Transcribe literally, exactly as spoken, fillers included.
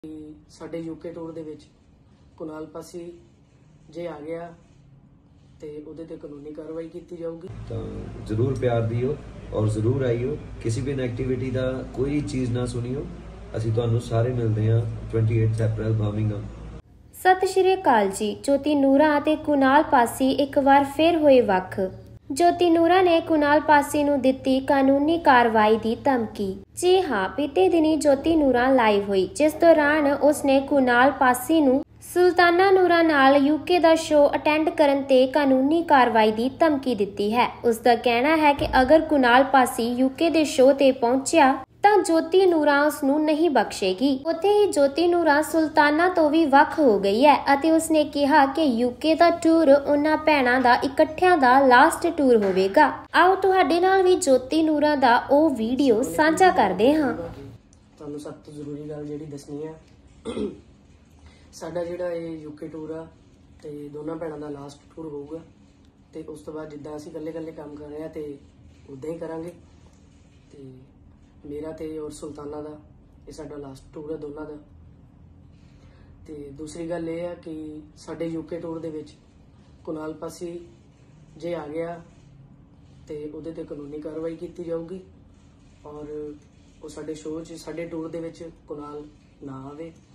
ਸਾਡੇ UK tour ਦੇ ਵਿੱਚ ਕੁਨਾਲ ਪਾਸੀ ਜੇ ਆ ਗਿਆ ਤੇ ਉਹਦੇ ਤੇ ਕਾਨੂੰਨੀ ਕਾਰਵਾਈ ਕੀਤੀ ਜਾਊਗੀ। ਤਾਂ ਜ਼ਰੂਰ ਪਿਆਰ ਦਿਓ ਔਰ ਜ਼ਰੂਰ ਆਈਓ। ਕਿਸੇ ਵੀ ਨੈਗੇਟਿਵਿਟੀ ਦਾ ਕੋਈ ਚੀਜ਼ ਨਾ ਸੁਣਿਓ। ਅਸੀਂ ਤੁਹਾਨੂੰ ਸਾਰੇ ਮਿਲਦੇ ਹਾਂ अट्ठाईस ਅਪ੍ਰੈਲ ਬਰਮਿੰਘਮ। ਸਤਿ ਸ਼੍ਰੀ ਅਕਾਲ ਜੀ। ਜੋਤੀ ਨੂਰਾ ਅਤੇ ਕੁਨਾਲ ਪਾਸੀ ਇੱਕ ਵਾਰ ਫਿਰ ਹੋਏ ਵੱਖ। ਜੋਤੀ ਨੂਰਾ ਨੇ ਕੁਨਾਲ ਪਾਸੀ ਨੂੰ ਦਿੱਤੀ ਕਾਨੂੰਨੀ ਕਾਰਵਾਈ ਦੀ ਧਮਕੀ। ਜੀ ਹਾਂ, ਬੀਤੇ ਦਿਨੀ ਜੋਤੀ ਨੂਰਾ ਲਾਈਵ ਹੋਈ, ਜਿਸ ਦੌਰਾਨ ਉਸਨੇ ਕੁਨਾਲ ਪਾਸੀ ਨੂੰ ਸੁਲਤਾਨਾ ਨੂਰਾ ਨਾਲ ਯੂਕੇ ਦਾ ਸ਼ੋਅ ਅਟੈਂਡ ਕਰਨ ਤੇ ਕਾਨੂੰਨੀ ਕਾਰਵਾਈ ਦੀ ਧਮਕੀ ਦਿੱਤੀ ਹੈ। ਉਸ ਦਾ ਕਹਿਣਾ ਹੈ ਕਿ ਅਗਰ ਕੁਨਾਲ ਪਾਸੀ ਯੂਕੇ ਦੇ ਸ਼ੋਅ ਤੇ ਪਹੁੰਚਿਆ ਤਾਂ ਜੋਤੀ ਨੂਰਾ ਉਸ ਨੂੰ ਨਹੀਂ ਬਖਸ਼ੇਗੀ। ਉੱਥੇ ਹੀ ਜੋਤੀ ਨੂਰਾ ਸੁਲਤਾਨਾ ਤੋਂ ਵੀ ਵੱਖ ਹੋ ਗਈ ਹੈ ਅਤੇ ਉਸਨੇ ਕਿਹਾ ਕਿ ਯੂਕੇ ਦਾ ਟੂਰ ਉਹਨਾਂ ਭੈਣਾਂ ਦਾ ਇਕੱਠਿਆਂ ਦਾ ਲਾਸਟ ਟੂਰ ਹੋਵੇਗਾ। ਆਓ ਤੁਹਾਡੇ ਨਾਲ ਵੀ ਜੋਤੀ ਨੂਰਾ ਦਾ ਉਹ ਵੀਡੀਓ ਸਾਂਝਾ ਕਰਦੇ ਹਾਂ। ਤੁਹਾਨੂੰ ਸਭ ਤੋਂ ਜ਼ਰੂਰੀ ਗੱਲ ਜਿਹੜੀ ਦੱਸਣੀ ਹੈ, ਸਾਡਾ ਜਿਹੜਾ ਇਹ ਯੂਕੇ ਟੂਰ ਆ ਤੇ ਦੋਨਾਂ ਭੈਣਾਂ ਦਾ ਲਾਸਟ ਟੂਰ ਹੋਊਗਾ ਤੇ ਉਸ ਤੋਂ ਬਾਅਦ ਜਿੱਦਾਂ ਅਸੀਂ ਇਕੱਲੇ ਇਕੱਲੇ ਕੰਮ ਕਰ ਰਹੇ ਆ ਤੇ ਉਦਾਂ ਹੀ ਕਰਾਂਗੇ। ਤੇ ਮੇਰਾ ਤੇ ਔਰ ਸੁਲਤਾਨਾ ਦਾ ਇਹ ਸਾਡਾ ਲਾਸਟ ਟੂਰ ਹੈ ਦੋਨਾਂ ਦਾ। ਤੇ ਦੂਸਰੀ ਗੱਲ ਇਹ ਆ ਕਿ ਸਾਡੇ ਯੂਕੇ ਟੂਰ ਦੇ ਵਿੱਚ ਕੁਨਾਲ ਪਾਸੀ ਜੇ ਆ ਗਿਆ ਤੇ ਉਹਦੇ ਤੇ ਕਾਨੂੰਨੀ ਕਾਰਵਾਈ ਕੀਤੀ ਜਾਊਗੀ ਔਰ ਉਹ ਸਾਡੇ ਸ਼ੋਅ 'ਚ ਸਾਡੇ ਟੂਰ ਦੇ ਵਿੱਚ ਕੁਨਾਲ ਨਾ ਆਵੇ।